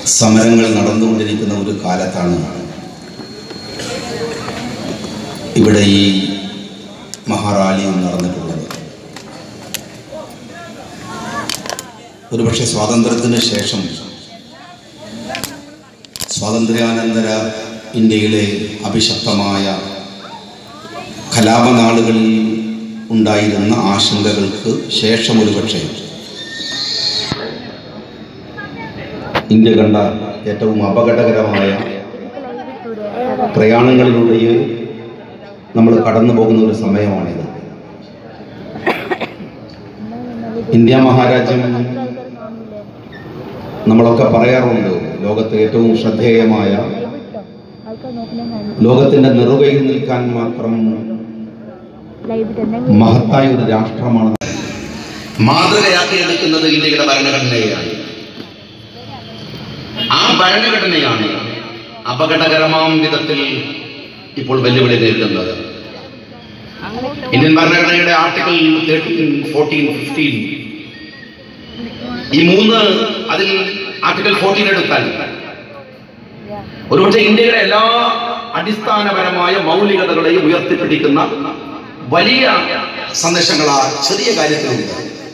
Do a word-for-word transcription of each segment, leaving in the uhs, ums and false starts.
സമരങ്ങൾ നടന്നുകൊണ്ടിരിക്കുന്ന ഒരു കാലത്താണ് ഇവിടെ ഈ മഹാറാലി നടന്നിട്ടുള്ളത്. ഒരുപക്ഷെ സ്വാതന്ത്ര്യത്തിന് ശേഷം സ്വാതന്ത്ര്യാനന്തര ഇന്ത്യയിലെ അഭിശക്തമായ കലാപനാളുകളിൽ ഉണ്ടായിരുന്ന ആശങ്കകൾക്ക് ശേഷം ഒരുപക്ഷെ ഇന്ത്യ കണ്ട ഏറ്റവും അപകടകരമായ പ്രയാണങ്ങളിലൂടെ നമ്മൾ കടന്നു പോകുന്ന ഒരു സമയമാണിത്. ഇന്ത്യ മഹാരാജ്യം നമ്മളൊക്കെ പറയാറുണ്ട്, ലോകത്തെ ഏറ്റവും ശ്രദ്ധേയമായ, ലോകത്തിന്റെ നെറുകയിൽ നിൽക്കാൻ മാത്രം മഹത്തായ ഒരു രാഷ്ട്രമാണ്. മാതൃകയാക്കി എടുക്കുന്നത് ഇന്ത്യയുടെ ഭരണഘടനയാണ്. ആ ഭരണഘടനയാണ് അപകടകരമാം വിധത്തിൽ ഇപ്പോൾ വെല്ലുവിളി നേരിടുന്നത്. ഇന്ത്യൻ ഭരണഘടനയുടെ ആർട്ടിക്കിൾ തേർട്ടീൻ ഫോർട്ടീൻ ഫിഫ്റ്റീൻ ഈ മൂന്ന്, അതിൽ ആർട്ടിക്കിൾ ഫോർട്ടീൻ എടുത്താൽ ഒരുപക്ഷെ ഇന്ത്യയുടെ എല്ലാ അടിസ്ഥാനപരമായ മൗലികതകളെയും ഉയർത്തിപ്പിടിക്കുന്ന വലിയ സന്ദേശങ്ങൾ ആ ചെറിയ കാര്യത്തിലുണ്ട്.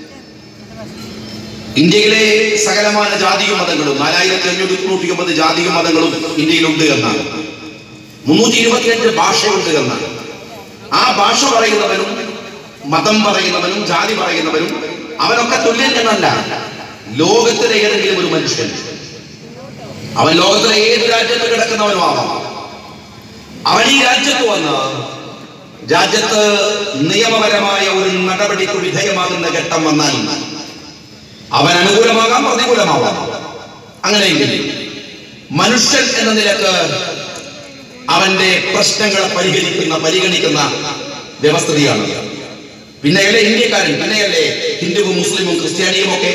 ഇന്ത്യയിലെ സകലമാന ജാതിയും മതങ്ങളും, നാലായിരത്തി അഞ്ഞൂറ്റി തൊണ്ണൂറ്റി ഒമ്പത് ജാതിയും മതങ്ങളും ഇന്ത്യയിലുണ്ട് എന്നാണ്. മുന്നൂറ്റി ഇരുപത്തിയഞ്ച് ഭാഷയുണ്ട് എന്നാണ്. ആ ഭാഷ പറയുന്നവനും മതം പറയുന്നവനും ജാതി പറയുന്നവനും അവനൊക്കെ തുല്യൻ എന്നല്ല. ലോകത്തിലെ ഏതെങ്കിലും ഒരു മനുഷ്യൻ, അവൻ ലോകത്തിലെ ഏത് രാജ്യത്ത് കിടക്കുന്നവനും ആവാം. അവൻ ഈ രാജ്യത്ത് വന്ന് രാജ്യത്ത് നിയമപരമായ ഒരു നടപടിക്ക് വിധേയമാകുന്ന ഘട്ടം വന്നാൽ അവൻ അനുകൂലമാകാം, പ്രതികൂലമാവാം. അങ്ങനെയെങ്കിൽ മനുഷ്യൻ എന്ന നിലക്ക് അവന്റെ പ്രശ്നങ്ങളെ പരിഹരിക്കുന്ന പരിഗണിക്കുന്ന വ്യവസ്ഥിതിയാണ്. പിന്നെയല്ലേ ഇന്ത്യക്കാരൻ, പിന്നെയല്ലേ ഹിന്ദുവും മുസ്ലിമും ക്രിസ്ത്യാനിയും ഒക്കെ.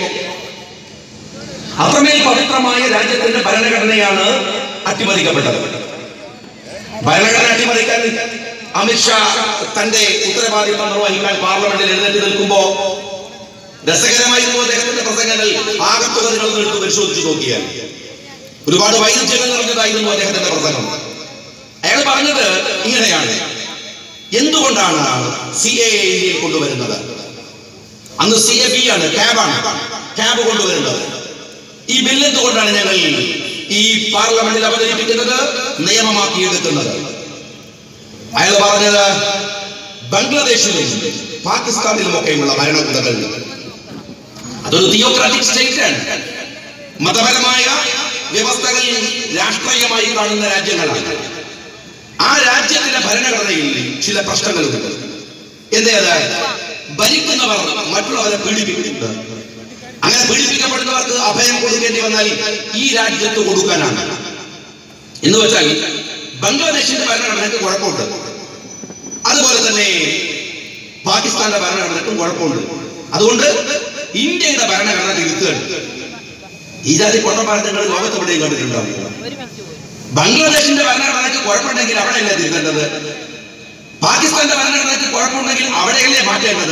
അത്രമേൽ പവിത്രമായ രാജ്യത്തിന്റെ ഭരണഘടനയാണ് അട്ടിമറിക്കപ്പെട്ടത്. ഭരണഘടന അട്ടിമറിക്കാൻ അമിത്ഷാ തന്റെ ഉത്തരവാദിത്വം നിർവഹിക്കാൻ പാർലമെന്റിൽ എഴുന്നേറ്റ് നിൽക്കുമ്പോ രസകരമായിരുന്നു അദ്ദേഹത്തിന്റെ പ്രസംഗങ്ങൾ. ആകത്തുകകൾ എടുത്ത് പരിശോധിച്ചു നോക്കിയാൽ ഒരുപാട് വൈരുദ്ധ്യങ്ങൾ നിറഞ്ഞതായിരുന്നു അദ്ദേഹത്തിന്റെ പ്രസംഗം. അയാൾ പറഞ്ഞത് ഇങ്ങനെയാണ്: എന്തുകൊണ്ടാണ് സി എ ഇന്ത്യയിൽ കൊണ്ടുവരുന്നത്? അന്ന് സി എ ബി ആണ്, ക്യാബാണ്, ക്യാബ് കൊണ്ടുവരുന്നത്. ഈ ബില്ല് എന്തുകൊണ്ടാണ് ഞങ്ങൾ ഈ പാർലമെന്റിൽ അവതരിപ്പിക്കുന്നത്, നിയമമാക്കിയെടുക്കുന്നത്? അയാൾ പറഞ്ഞത് ബംഗ്ലാദേശിലും പാകിസ്ഥാനിലുമൊക്കെയുള്ള ഭരണകൂടങ്ങൾ അതൊരു തിയോക്രാറ്റിക് സ്റ്റേറ്റ് ആണ്. മതപരമായ വ്യവസ്ഥകൾ രാഷ്ട്രീയമായി കാണുന്ന രാജ്യങ്ങളാണ്. ആ രാജ്യത്തിന്റെ ഭരണഘടനയിൽ ചില പ്രശ്നങ്ങളുണ്ട്. എന്തേത്? ഭരിക്കുന്നവർ മറ്റുള്ളവരെ പീഡിപ്പിക്കുന്നുണ്ട്. അങ്ങനെ പീഡിപ്പിക്കപ്പെടുന്നവർക്ക് അഭയം കൊടുക്കേണ്ടി വന്നാൽ ഈ രാജ്യത്ത് കൊടുക്കാനാണ്. എന്ന് വെച്ചാൽ ബംഗ്ലാദേശിന്റെ ഭരണഘടനയ്ക്ക് കുഴപ്പമുണ്ട്, അതുപോലെ തന്നെ പാകിസ്ഥാന്റെ ഭരണഘടനയ്ക്കും കുഴപ്പമുണ്ട്. അതുകൊണ്ട് ഇന്ത്യയുടെ ഭരണഘടന തിരുത്തുകയാണ്. ഈ ജാതി പൊട്ടപ്പാലങ്ങൾ ലോകത്ത് എവിടെയും കണ്ടിട്ടുണ്ടാവും. ബംഗ്ലാദേശിന്റെ ഭരണഘടനയ്ക്ക് കുഴപ്പമുണ്ടെങ്കിൽ അവിടെയല്ലേ തിരുത്തേണ്ടത്? പാകിസ്ഥാന്റെ ഭരണഘടനയ്ക്ക് കുഴപ്പമുണ്ടെങ്കിൽ അവിടെയല്ലേ മാറ്റേണ്ടത്?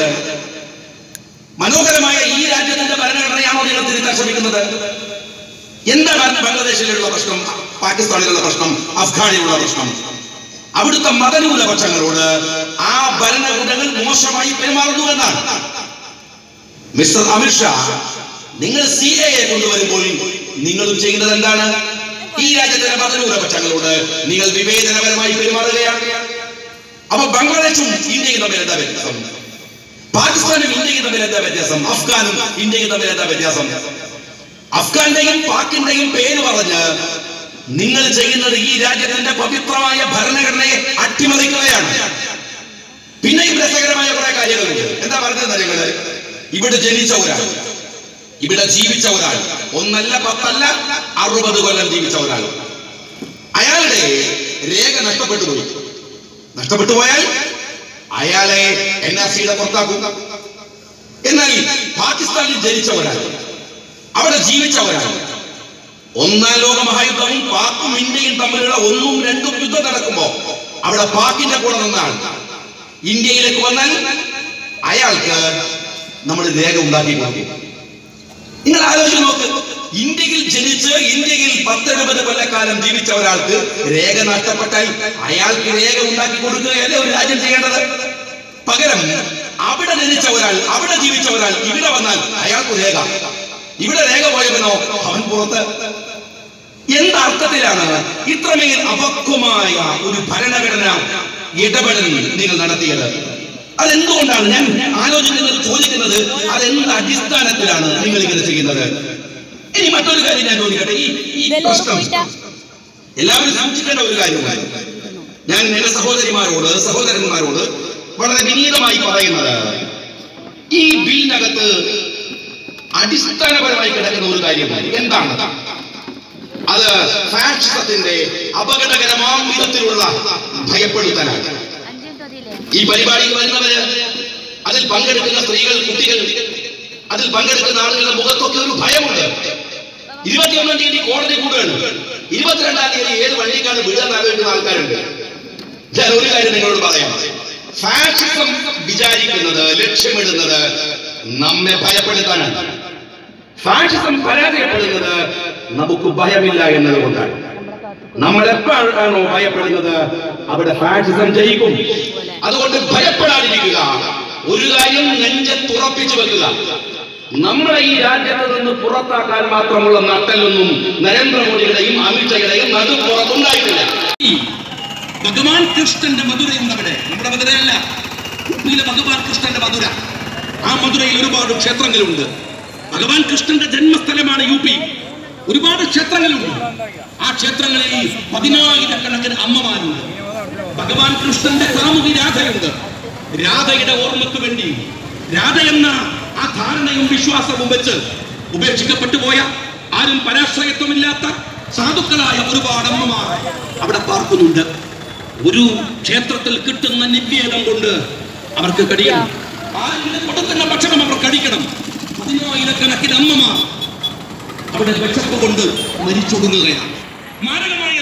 മനോഹരമായ ഈ രാജ്യത്തിന്റെ ഭരണഘടനയാണോ നിങ്ങൾ തിരുത്താൻ ശ്രമിക്കുന്നത്? എന്താണ് ബംഗ്ലാദേശിലുള്ള പ്രശ്നം, പാകിസ്ഥാനിലുള്ള പ്രശ്നം, അഫ്ഗാനിലുള്ള പ്രശ്നം? അവിടുത്തെ മതന്യൂനപക്ഷങ്ങളോട് ആ ഭരണകൂടങ്ങൾ മോശമായി പെരുമാറുന്നു എന്നാണ്. മിസ്റ്റർ അമിത്ഷാ, നിങ്ങൾ സി എ എ കൊണ്ടുവരുമ്പോൾ നിങ്ങളും ചെയ്യുന്നത് എന്താണ്? ഈ രാജ്യത്തിലെ മതന്യൂനപക്ഷങ്ങളോട് നിങ്ങൾ വിവേചനപരമായി പെരുമാറുകയാണ്. അപ്പൊ ബംഗ്ലാദേശും ഇന്ത്യയും തമ്മിൽ എന്താ വ്യത്യാസം? പാകിസ്ഥാനും ഇന്ത്യയും തമ്മിൽ എന്താ വ്യത്യാസം? അഫ്ഗാനും ഇന്ത്യയും തമ്മിൽ എന്താ വ്യത്യാസം? അഫ്ഗാന്റെയും പാക്കിന്റെയും പേര് പറഞ്ഞ് നിങ്ങൾ ചെയ്യുന്നത് ഈ രാജ്യത്തിന്റെ പവിത്രമായ ഭരണഘടനയെ അട്ടിമറിക്കുകയാണ്. പിന്നെയും രസകരമായ കുറെ കാര്യങ്ങളുണ്ട്. എന്താ പറഞ്ഞത് നിങ്ങള്? ഇവിടെ ജനിച്ച ഒരാൾ, ഇവിടെ ജീവിച്ച ഒരാൾ, ഒന്നല്ല പത്തല്ല അറുപത് കൊല്ലം ജീവിച്ച ഒരാൾ, അയാളുടെ രേഖ നഷ്ടപ്പെട്ടു പോയി. നഷ്ടപ്പെട്ടു പോയാൽ അയാളെ എൻ ആർ സിയുടെ പുറത്താക്കുക. എന്നാൽ പാകിസ്ഥാനിൽ ജനിച്ച ഒരാൾ, അവിടെ ജീവിച്ച ഒരാൾ, ഒന്നാം ലോക മഹായുദ്ധവും പാക്കും ഇന്ത്യയും തമ്മിലുള്ള ഒന്നും രണ്ടും യുദ്ധം നടക്കുമ്പോ അവിടെ പാക്കിന്റെ കൂടെ നിന്നാണ് ഇന്ത്യയിലേക്ക് വന്നാൽ അയാൾക്ക് നമ്മൾ രേഖ ഉണ്ടാക്കി കൊടുക്കും. നിങ്ങൾ ആലോചിച്ച് നോക്ക്, ഇന്ത്യയിൽ ജനിച്ച ജനിച്ച് ഇന്ത്യയിൽ പത്തെഴുപത് കൊല്ലക്കാലം ജീവിച്ച ഒരാൾക്ക് രേഖ നഷ്ടപ്പെട്ടാൽ അയാൾക്ക് രേഖ ഉണ്ടാക്കി കൊടുക്കുകയല്ലേ ഒരു രാജ്യം ചെയ്യേണ്ടത്? പകരം അവിടെ ജനിച്ച ഒരാൾ, അവിടെ ജീവിച്ച ഒരാൾ ഇവിടെ വന്നാൽ അയാൾക്ക് രേഖ, ഇവിടെ രേഖ പോയവനോ അവൻ പുറത്ത്. എന്തർത്ഥത്തിലാണ് ഇത്രമേൽ അപക്വമായ ഒരു ഭരണഘടന ഇടപെടൽ നിങ്ങൾ നടത്തിയത്? അതെന്തുകൊണ്ടാണ്? ഞാൻ ആലോചിക്കുന്നത്, ചോദിക്കുന്നത്, അതെന്ത് അടിസ്ഥാനത്തിലാണ് നിങ്ങൾ ഇങ്ങനെ ചെയ്യുന്നത്? ഇനി മറ്റൊരു കാര്യം ഞാൻ ചോദിക്കട്ടെ. ഈ ഈ പ്രശ്നം എല്ലാവരും സൂക്ഷിക്കേണ്ട ഒരു കാര്യമാണ്. ഞാൻ എന്റെ സഹോദരിമാരോട് സഹോദരന്മാരോട് വളരെ വിനീതമായി പറയുന്നത്, ഈ ബില്ലിനകത്ത് അടിസ്ഥാനപരമായി കിടക്കുന്ന ഒരു കാര്യമാണ്. എന്താണ് അത്? ഫാഷിസത്തിന്റെ അപകടകരമായ വിധത്തിലുള്ള ഭയപ്പെടുത്തലാണ്. ഈ പരിപാടിയിൽ വരുന്നവര്, അതിൽ പങ്കെടുക്കുന്ന സ്ത്രീകൾ, കുട്ടികൾ, അതിൽ പങ്കെടുക്കുന്ന ആളുകളുടെ മുഖത്തൊക്കെ ഒരു ഭയമുണ്ട്. ഇരുപത്തിയൊന്നാം തീയതി കോടതി കൂടുകയാണ്. ഇരുപത്തിരണ്ടാം തീയതി ഏത് വണ്ടിക്കാണ് വീഴാൻ ആലോചിക്കുന്ന ആൾക്കാരുണ്ട്. ഞാൻ ഒരു കാര്യം നിങ്ങളോട് പറയാം. ഫാഷിസം വിചാരിക്കുന്നത്, ലക്ഷ്യമിടുന്നത് നമ്മെ ഭയപ്പെടുത്താനാണ്. ഫാഷിസം പരാജയപ്പെടുന്നത് നമുക്ക് ഭയമില്ല എന്നതുകൊണ്ടാണ്. നമ്മൾ എപ്പോഴാണോ ഭയപ്പെടുന്നത് അവിടെ ഫാഷിസം ജയിക്കും. അതുകൊണ്ട് ഭയപ്പെടാതിരിക്കുക. ഒരു കാര്യം നെഞ്ചത്തുറപ്പിച്ചു വെക്കുക, നമ്മളെ ഈ രാജ്യത്ത് നിന്ന് പുറത്താക്കാൻ മാത്രമുള്ള നട്ടലൊന്നും നരേന്ദ്രമോദിയുടെയും അമിത്ഷായുടെയും നടുപ്പുറത്തുണ്ടായിട്ടില്ല. ഭഗവാൻ കൃഷ്ണന്റെ മധുര എന്നവിടെ, നമ്മുടെ മധുരയല്ല, ഊട്ടിയിലെ ഭഗവാൻ കൃഷ്ണന്റെ മധുര. ആ മധുരയിൽ ഒരുപാട് ക്ഷേത്രങ്ങളുണ്ട്. ഭഗവാൻ കൃഷ്ണന്റെ ജന്മസ്ഥലമാണ് യു പി. ഒരുപാട് ക്ഷേത്രങ്ങളുണ്ട്. ആ ക്ഷേത്രങ്ങളിൽ പതിനായിരക്കണക്കിന് അമ്മമാരുണ്ട്. ഭഗവാൻ കൃഷ്ണന്റെ കാമുകി രാധയുണ്ട്. രാധയുടെ ഓർമ്മയ്ക്ക് വേണ്ടി, രാധ എന്ന ആ ധാരണയും വിശ്വാസവും വെച്ച് ഉപേക്ഷിക്കപ്പെട്ടു പോയ, ആരും പരാശ്രയത്വമില്ലാത്ത സാധുക്കളായ ഒരുപാട് അമ്മമാർ അവിടെ പാർക്കുന്നുണ്ട്. ഒരു ക്ഷേത്രത്തിൽ കിട്ടുന്ന നിവേദം കൊണ്ട് അവർക്ക് കഴിയണം. ആരെങ്കിലും കൊടുക്കുന്ന ഭക്ഷണം അവർ കഴിക്കണം. പതിനായിരക്കണക്കിന് അമ്മമാർ അവിടെ വിശപ്പ് കൊണ്ട് മരിച്ചൊടുങ്ങുകയാണ്. മാരകമായ